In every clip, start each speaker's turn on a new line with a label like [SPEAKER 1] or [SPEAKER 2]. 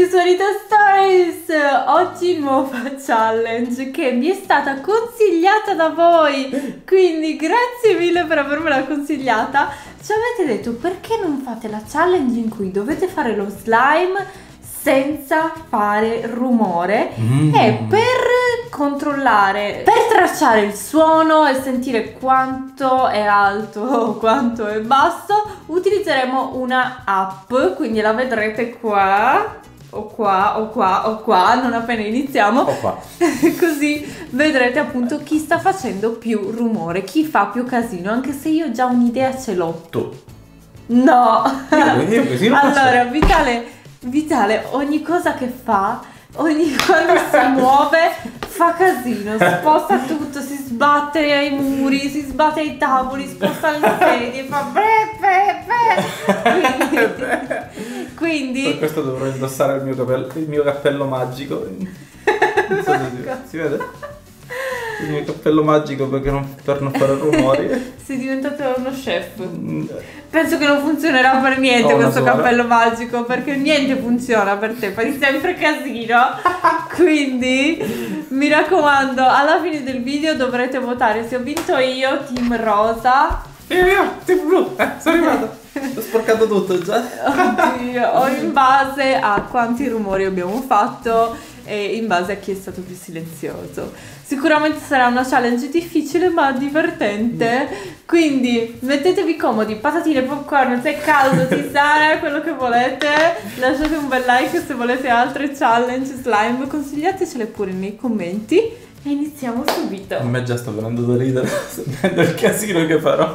[SPEAKER 1] ragazzi, sono Rita Stories. Oggi nuova challenge che mi è stata consigliata da voi, quindi grazie mille per avermela consigliata. Ci avete detto perché non fate la challenge in cui dovete fare lo slime senza fare rumore e per controllare, per tracciare il suono e sentire quanto è alto o quanto è basso utilizzeremo una app, quindi la vedrete qua o qua o qua o qua non appena iniziamo
[SPEAKER 2] o qua.
[SPEAKER 1] Così vedrete appunto chi sta facendo più rumore, chi fa più casino, anche se io già un'idea ce l'ho.
[SPEAKER 2] Tu.
[SPEAKER 1] No.
[SPEAKER 2] Io così lo
[SPEAKER 1] allora Vitale, ogni cosa che fa, quando si muove, fa casino, sposta tutto, si sbatte ai muri, si sbatte ai tavoli, sposta le sedie, fa quindi
[SPEAKER 2] per questo dovrò indossare il mio cappello magico. Non so se si vede? Il mio cappello magico per non fare rumori.
[SPEAKER 1] sei diventato uno chef. Penso che non funzionerà per niente questo cappello magico, perché niente funziona per te, fai sempre casino. Quindi mi raccomando, alla fine del video dovrete votare se ho vinto io, team rosa.
[SPEAKER 2] Io, team blu, sono arrivato. Ho sporcato tutto già.
[SPEAKER 1] Oddio, o in base a quanti rumori abbiamo fatto e in base a chi è stato più silenzioso. Sicuramente sarà una challenge difficile ma divertente, quindi mettetevi comodi, patatine, popcorn, se è caldo, tisana, quello che volete, lasciate un bel like se volete altre challenge slime, consigliatecele pure nei commenti e iniziamo subito.
[SPEAKER 2] A me già sto venendo da ridere, sentendo il casino che farò.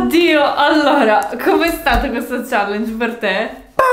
[SPEAKER 1] Oddio, allora, com'è stato questo challenge per te?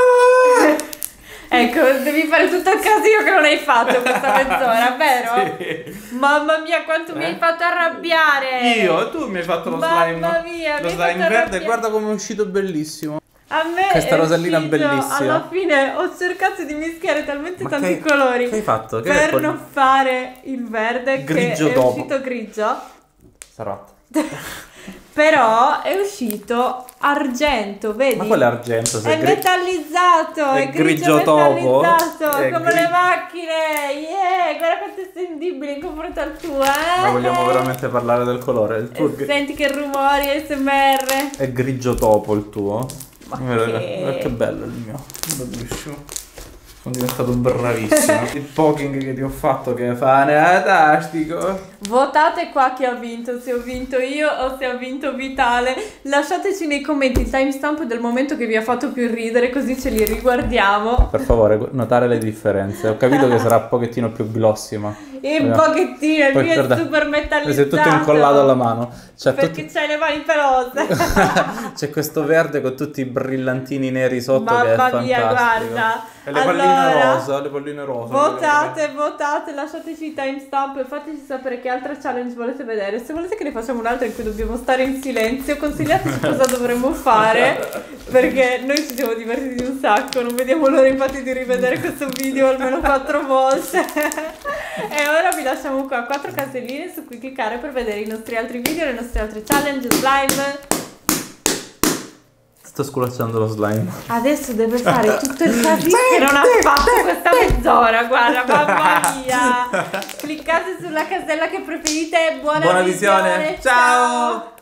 [SPEAKER 1] Ecco, devi fare tutto il casino che non hai fatto questa mezz'ora, vero?
[SPEAKER 2] Sì.
[SPEAKER 1] Mamma mia, quanto mi hai fatto arrabbiare!
[SPEAKER 2] Io? Tu mi hai fatto lo slime.
[SPEAKER 1] Mamma mia,
[SPEAKER 2] lo
[SPEAKER 1] mi hai
[SPEAKER 2] slime
[SPEAKER 1] fatto
[SPEAKER 2] verde,
[SPEAKER 1] arrabbiare.
[SPEAKER 2] guarda come è uscito bellissimo.
[SPEAKER 1] A me
[SPEAKER 2] Questa
[SPEAKER 1] è
[SPEAKER 2] rosellina
[SPEAKER 1] uscito,
[SPEAKER 2] bellissima.
[SPEAKER 1] alla fine ho cercato di mischiare talmente
[SPEAKER 2] Ma
[SPEAKER 1] tanti
[SPEAKER 2] che
[SPEAKER 1] colori
[SPEAKER 2] hai fatto? Che
[SPEAKER 1] per
[SPEAKER 2] è
[SPEAKER 1] non fare il verde
[SPEAKER 2] grigio
[SPEAKER 1] che è
[SPEAKER 2] dopo.
[SPEAKER 1] uscito grigio.
[SPEAKER 2] Sarà.
[SPEAKER 1] Però è uscito argento, vedi?
[SPEAKER 2] Ma quello è argento,
[SPEAKER 1] È metallizzato,
[SPEAKER 2] è
[SPEAKER 1] è grigio
[SPEAKER 2] grigio topo.
[SPEAKER 1] metallizzato,
[SPEAKER 2] È
[SPEAKER 1] come le macchine. Yeah, guarda quanto è stendibile in confronto al tuo,
[SPEAKER 2] Ma vogliamo veramente parlare del colore? Il tuo
[SPEAKER 1] Senti che rumori ASMR.
[SPEAKER 2] è grigio topo il tuo?
[SPEAKER 1] Ma
[SPEAKER 2] Guarda,
[SPEAKER 1] che-
[SPEAKER 2] guarda che bello il mio. Bellissimo. Sono diventato bravissimo. Il poking che ti ho fatto che è fantastico.
[SPEAKER 1] Votate qua chi ha vinto, se ho vinto io o se ha vinto Vitale. Lasciateci nei commenti il timestamp del momento che vi ha fatto più ridere, così ce li riguardiamo.
[SPEAKER 2] Per favore, notare le differenze. Ho capito che sarà un pochettino più glossy, ma
[SPEAKER 1] Un pochettino, il
[SPEAKER 2] Poi,
[SPEAKER 1] mio è
[SPEAKER 2] guarda,
[SPEAKER 1] super metallizzato.
[SPEAKER 2] sei tutto incollato alla mano. Cioè,
[SPEAKER 1] Perché c'hai le mani pelose.
[SPEAKER 2] c'è questo verde con tutti i brillantini neri sotto che è
[SPEAKER 1] Mamma mia,
[SPEAKER 2] fantastico.
[SPEAKER 1] guarda.
[SPEAKER 2] E le palline rosa,
[SPEAKER 1] Votate, lasciateci i timestamp e fateci sapere che altra challenge volete vedere. Se volete che ne facciamo un'altra in cui dobbiamo stare in silenzio, consigliateci cosa dovremmo fare, perché noi ci siamo divertiti un sacco. Non vediamo l'ora infatti di rivedere questo video almeno 4 volte. E ora vi lasciamo qua 4 caselline su cui cliccare per vedere i nostri altri video, le nostre altre challenge, slime.
[SPEAKER 2] Sto sculacciando lo slime.
[SPEAKER 1] Adesso deve fare tutto il casino che non ha fatto questa mezz'ora, guarda, mamma mia. Cliccate sulla casella che preferite. Buona
[SPEAKER 2] Buona visione.
[SPEAKER 1] visione.
[SPEAKER 2] Ciao.